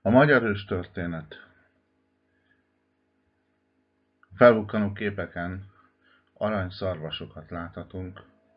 A magyar őstörténet. Felbukkanó képeken aranyszarvasokat láthatunk,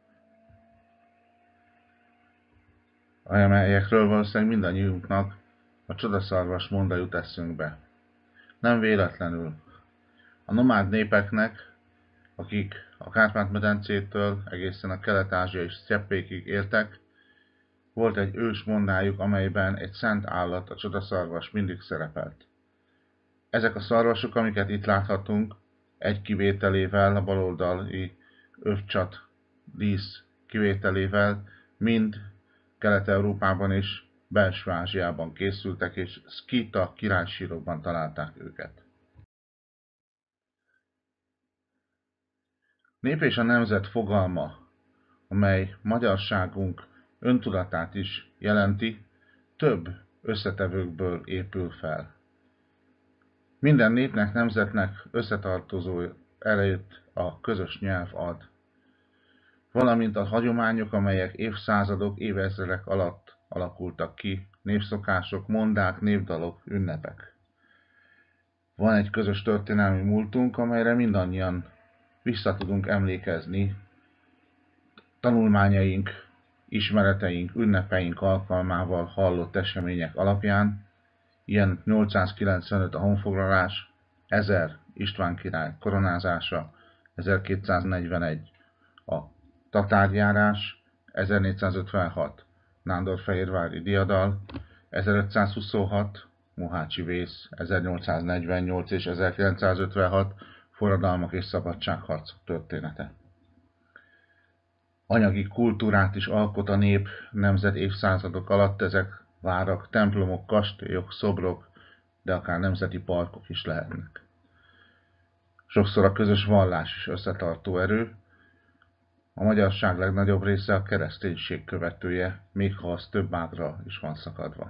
amelyekről valószínűleg mindannyiunknak a csodaszarvas monda jut eszünkbe. Nem véletlenül. A nomád népeknek, akik a Kárpát-medencétől egészen a kelet-ázsiai sztyeppékig éltek, volt egy ős mondájuk, amelyben egy szent állat, a csodaszarvas mindig szerepelt. Ezek a szarvasok, amiket itt láthatunk, egy kivételével, a baloldali övcsat dísz kivételével, mind Kelet-Európában és Belső Ázsiában készültek, és szkíta királysírokban találták őket. Nép és a nemzet fogalma, amely magyarságunk öntudatát is jelenti, több összetevőkből épül fel. Minden népnek, nemzetnek összetartozó erejét a közös nyelv ad, valamint a hagyományok, amelyek évszázadok, évezredek alatt alakultak ki, népszokások, mondák, népdalok, ünnepek. Van egy közös történelmi múltunk, amelyre mindannyian vissza tudunk emlékezni tanulmányaink, ismereteink, ünnepeink alkalmával hallott események alapján. Ilyen 895 a honfoglalás, 1000 István király koronázása, 1241 a tatárjárás, 1456 nándorfehérvári diadal, 1526 Mohácsi vész, 1848 és 1956 forradalmak és szabadságharcok története. Anyagi kultúrát is alkot a nép nemzet évszázadok alatt, ezek várak, templomok, kastélyok, szobrok, de akár nemzeti parkok is lehetnek. Sokszor a közös vallás is összetartó erő. A magyarság legnagyobb része a kereszténység követője, még ha az több ágra is van szakadva.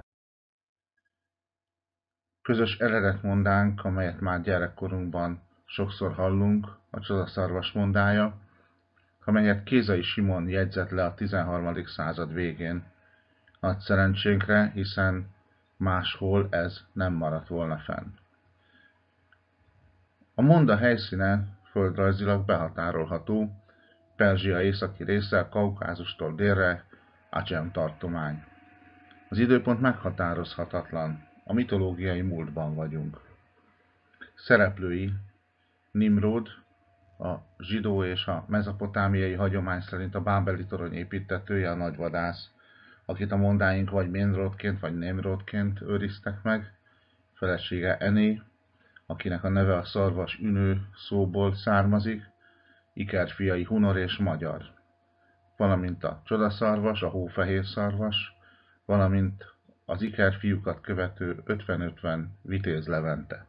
Közös eredetmondánk, amelyet már gyerekkorunkban sokszor hallunk, a csodaszarvas mondája, amelyet Kézai Simon jegyzett le a 13. század végén. Nagy szerencsénkre, hiszen máshol ez nem maradt volna fenn. A monda helyszíne földrajzilag behatárolható, Perzsia északi része, Kaukázustól délre, Achem tartomány. Az időpont meghatározhatatlan, a mitológiai múltban vagyunk. Szereplői Nimród, a zsidó és a mezopotámiai hagyomány szerint a bábeli torony építtetője, a nagyvadász, akit a mondáink vagy Ménródként vagy Némródként őriztek meg, felesége Ené, akinek a neve a szarvas ünő szóból származik, ikerfiai Hunor és Magyar, valamint a csodaszarvas, a hófehér szarvas, valamint az ikerfiúkat követő 50-50 Vitéz Levente.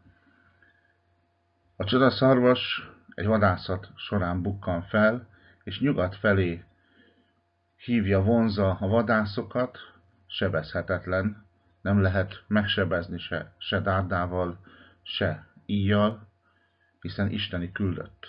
A csodaszarvas egy vadászat során bukkan fel, és nyugat felé hívja, vonzza a vadászokat, sebezhetetlen, nem lehet megsebezni se dárdával, se íjjal, hiszen isteni küldött.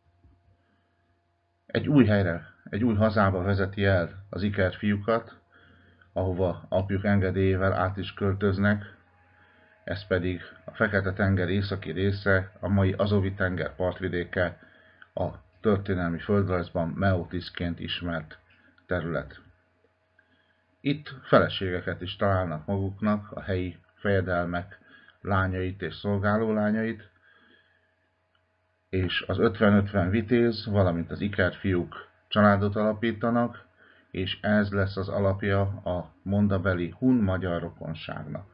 Egy új helyre, egy új hazába vezeti el az ikerfiúkat, ahova apjuk engedélyével át is költöznek, ez pedig a Fekete-tenger északi része, a mai Azovi-tenger partvidéke, a történelmi földrajzban Meotisként ismert terület. Itt feleségeket is találnak maguknak, a helyi fejedelmek lányait és szolgálólányait, és az 50-50 vitéz, valamint az ikerfiúk családot alapítanak, és ez lesz az alapja a mondabeli hun-magyar rokonságnak.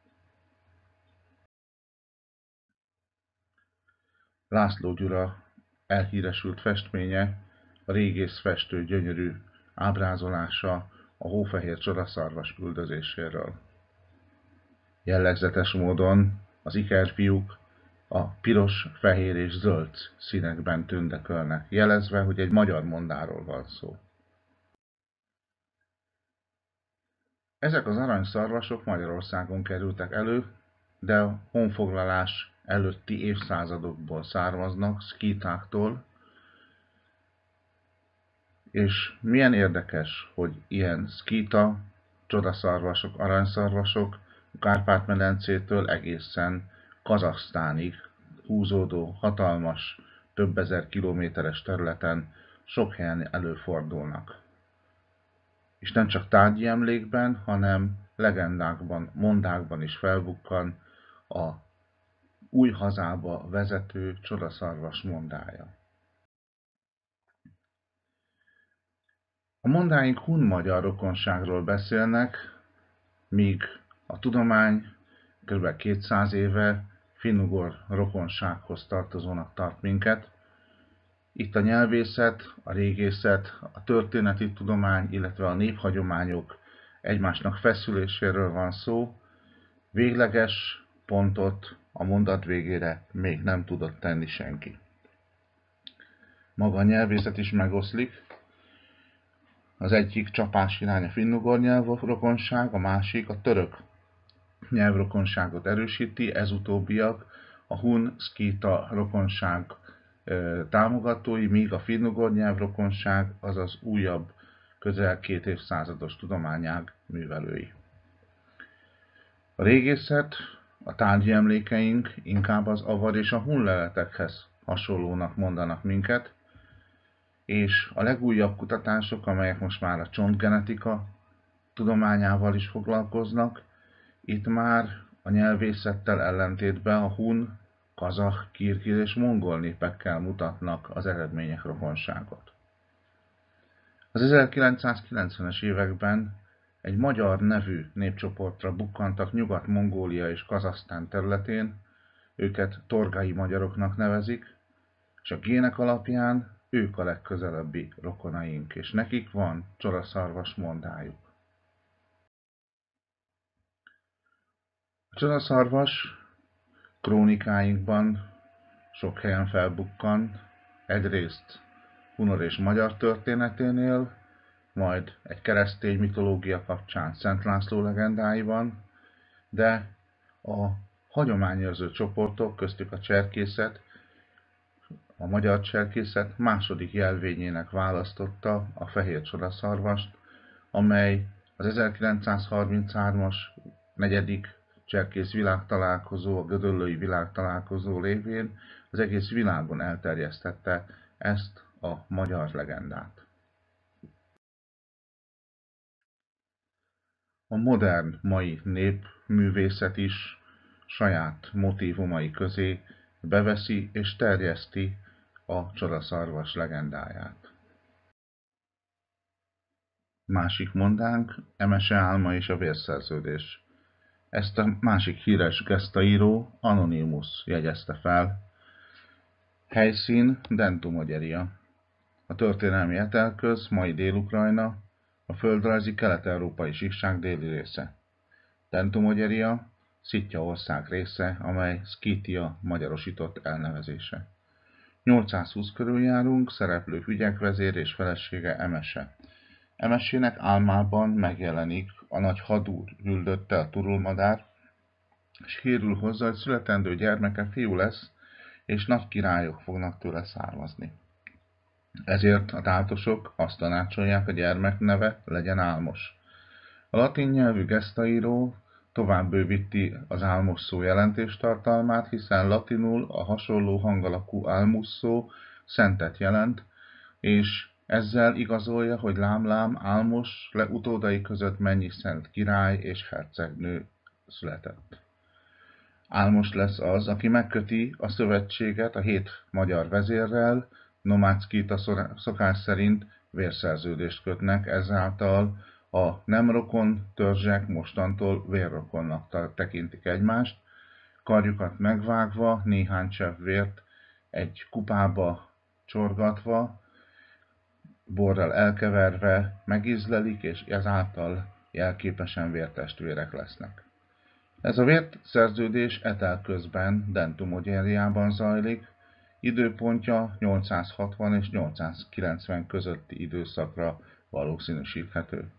László Gyula elhíresült festménye, a régész festő gyönyörű ábrázolása a hófehér csodaszarvas üldözéséről. Jellegzetes módon az ikerfiúk a piros, fehér és zöld színekben tündökölnek, jelezve, hogy egy magyar mondáról van szó. Ezek az aranyszarvasok Magyarországon kerültek elő, de a honfoglalás előtti évszázadokból származnak, szkítáktól, és milyen érdekes, hogy ilyen szkíta, csodaszarvasok, aranyszarvasok Kárpát-medencétől egészen Kazahsztánig húzódó hatalmas, több ezer kilométeres területen sok helyen előfordulnak. És nem csak tárgyi emlékben, hanem legendákban, mondákban is felbukkan a új hazába vezető csodaszarvas mondája. A mondáink hun-magyar rokonságról beszélnek, míg a tudomány kb. 200 éve finnugor rokonsághoz tartozónak tart minket. Itt a nyelvészet, a régészet, a történeti tudomány, illetve a néphagyományok egymásnak feszüléséről van szó. Végleges pontot a mondat végére még nem tudott tenni senki. Maga a nyelvészet is megoszlik. Az egyik csapás irány a finnugor nyelvrokonság, a másik a török nyelvrokonságot erősíti, ez utóbbiak a hun-szkíta rokonság támogatói, míg a finnugor nyelvrokonság az az újabb, közel 2 évszázados tudományág művelői. A régészet, a tárgyi emlékeink inkább az avar és a hun leletekhez hasonlónak mondanak minket, és a legújabb kutatások, amelyek most már a csontgenetika tudományával is foglalkoznak, itt már a nyelvészettel ellentétben a hun, kazah, kirgiz és mongol népekkel mutatnak az eredmények rokonságot. Az 1990-es években egy magyar nevű népcsoportra bukkantak Nyugat-Mongólia és Kazahsztán területén, őket torgai magyaroknak nevezik, és a gének alapján ők a legközelebbi rokonaink, és nekik van csodaszarvas mondájuk. A csodaszarvas krónikáinkban sok helyen felbukkan, egyrészt hunor és magyar történeténél, majd egy keresztény mitológia kapcsán Szent László legendáiban, de a hagyományőrző csoportok, köztük a cserkészet, a magyar cserkészet második jelvényének választotta a fehér csodaszarvast, amely az 1933-as negyedik cserkész világtalálkozó, a gödöllői világtalálkozó lévén az egész világon elterjesztette ezt a magyar legendát. A modern mai népművészet is saját motívumai közé beveszi és terjeszti a csodaszarvas legendáját. Másik mondánk, Emese álma és a vérszerződés. Ezt a másik híres gesztaíró Anonymus jegyezte fel. Helyszín Dentu-Mogyeria. A történelmi Etelköz, mai Dél-Ukrajna, a földrajzi kelet-európai síkság déli része. Dentu-Mogyeria Szitja ország része, amely Szkítia magyarosított elnevezése. 820 körül járunk, szereplő ügyekvezér és felesége Emese. Emesének álmában megjelenik a nagy hadúr üldötte a turulmadár, és hírül hozzá, hogy születendő gyermeke fiú lesz, és nagy királyok fognak tőle származni. Ezért a tátosok azt tanácsolják, a gyermek neve legyen Álmos. A latin nyelvű gesztaíró tovább bővíti az álmos szó jelentéstartalmát, hiszen latinul a hasonló hangalakú almus szó szentet jelent, és ezzel igazolja, hogy lám-lám Álmos utódai között mennyi szent király és hercegnő született. Álmos lesz az, aki megköti a szövetséget a 7 magyar vezérrel, nomád szkíta szokás szerint vérszerződést kötnek, ezáltal a nem rokon törzsek mostantól vérrokonnak tekintik egymást, karjukat megvágva, néhány csepp vért egy kupába csorgatva, borral elkeverve megízlelik, és ezáltal jelképesen vértestvérek lesznek. Ez a vérszerződés Etelközben, Dentu-Mogyeriában zajlik, időpontja 860 és 890 közötti időszakra valószínűsíthető.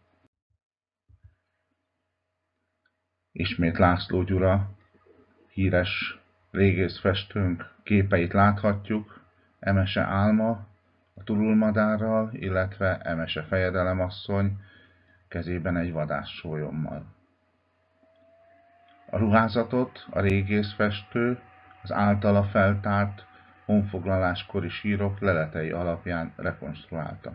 Ismét László Gyula, híres régészfestőnk képeit láthatjuk, Emese álma a turulmadárral, illetve Emese fejedelemasszony kezében egy vadászsólyommal. A ruházatot a régészfestő az általa feltárt honfoglaláskori sírok leletei alapján rekonstruálta.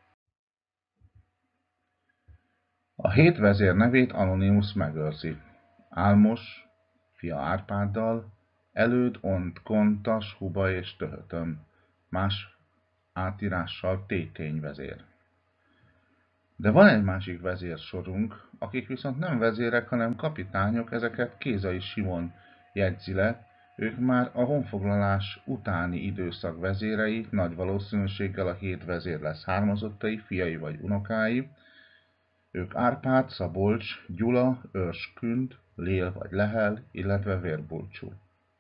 A 7 vezér nevét Anonymus megőrzi. Álmos, fia Árpáddal, Előd, Ont, Kontas, Huba és Töhötöm, más átírással Tétény vezér. De van egy másik vezérsorunk, akik viszont nem vezérek, hanem kapitányok, ezeket Kézai Simon jegyzi le, ők már a honfoglalás utáni időszak vezérei, nagy valószínűséggel a 7 vezér leszármazottai, fiai vagy unokái. Ők Árpád, Szabolcs, Gyula, Őrskünd, Lél vagy Lehel, illetve Vérbulcsú.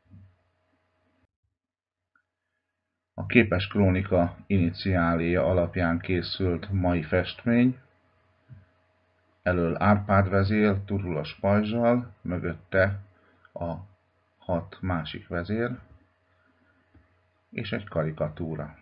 A képes krónika iniciáléja alapján készült mai festmény, elől Árpád vezér turulas pajzsal, mögötte a 6 másik vezér, és egy karikatúra.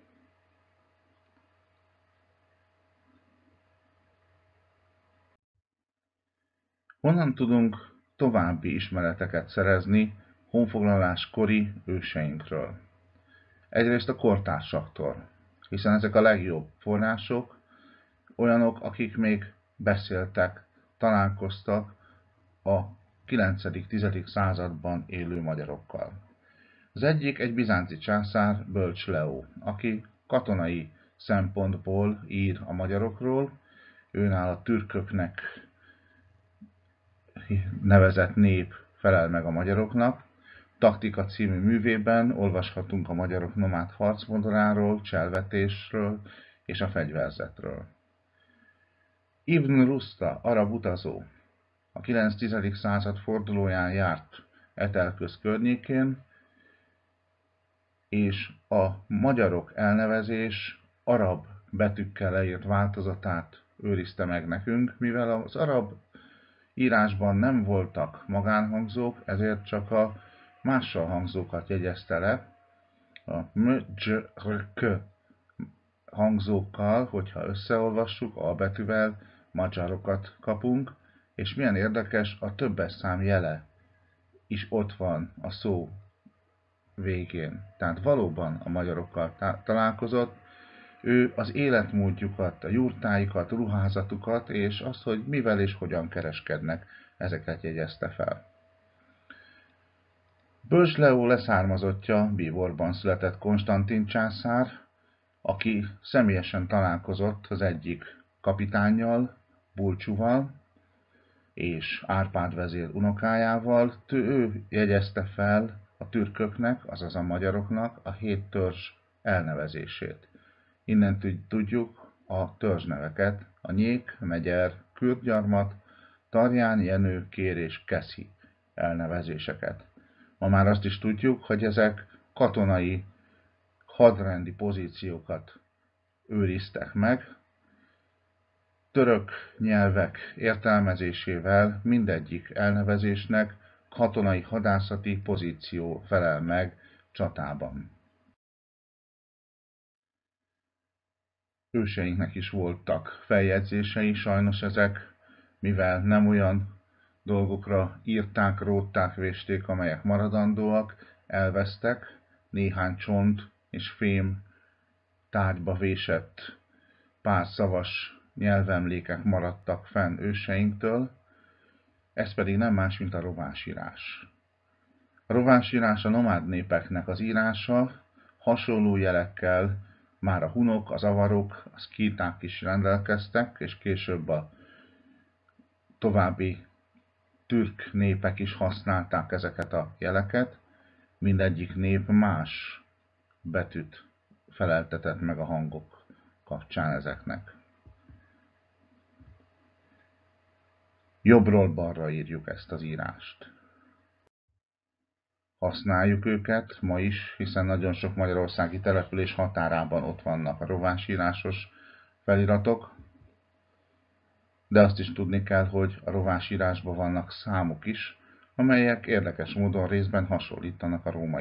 Honnan tudunk további ismereteket szerezni honfoglaláskori őseinkről? Egyrészt a kortársaktól, hiszen ezek a legjobb források, olyanok, akik még beszéltek, találkoztak a 9.-10. században élő magyarokkal. Az egyik egy bizánci császár, Bölcs Leó, aki katonai szempontból ír a magyarokról, őnál a türköknek nevezett nép felel meg a magyaroknak. Taktika című művében olvashatunk a magyarok nomád harcmodoráról, cselvetésről és a fegyverzetről. Ibn Ruszta, arab utazó, a 9.-10. század fordulóján járt Etelköz környékén, és a magyarok elnevezés arab betűkkel leírt változatát őrizte meg nekünk, mivel az arab írásban nem voltak magánhangzók, ezért csak a mással hangzókat jegyezte le. A m-j-r-k hangzókkal, hogyha összeolvassuk a betűvel, magyarokat kapunk, és milyen érdekes, a többes szám jele is ott van a szó végén. Tehát valóban a magyarokkal találkozott, ő az életmódjukat, a jurtáikat, ruházatukat, és azt, hogy mivel és hogyan kereskednek, ezeket jegyezte fel. Bölcs Leó leszármazottja Bíborban született Konstantin császár, aki személyesen találkozott az egyik kapitánnyal, Bulcsúval, és Árpád vezér unokájával. Ő jegyezte fel a türköknek, azaz a magyaroknak a 7 törzs elnevezését. Innen tudjuk a törzsneveket, a Nyék, Megyer, Kürtgyarmat, Tarján, Jenő, Kér és Keszi elnevezéseket. Ma már azt is tudjuk, hogy ezek katonai, hadrendi pozíciókat őriztek meg, török nyelvek értelmezésével mindegyik elnevezésnek katonai hadászati pozíció felel meg csatában. Őseinknek is voltak feljegyzései, sajnos ezek, mivel nem olyan dolgokra írták, rótták, vésték, amelyek maradandóak, elvesztek, néhány csont és fém tárgyba vésett párszavas nyelvemlékek maradtak fenn őseinktől, ez pedig nem más, mint a rovásírás. A rovásírás a nomád népeknek az írása, hasonló jelekkel már a hunok, az avarok, a szkíták is rendelkeztek, és később a további türk népek is használták ezeket a jeleket. Mindegyik nép más betűt feleltetett meg a hangok kapcsán ezeknek. Jobbról balra írjuk ezt az írást. Használjuk őket ma is, hiszen nagyon sok magyarországi település határában ott vannak a rovásírásos feliratok, de azt is tudni kell, hogy a rovásírásban vannak számok is, amelyek érdekes módon részben hasonlítanak a római.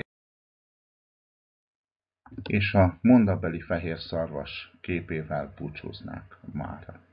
És a mondabeli fehér szarvas képével búcsúznák mára.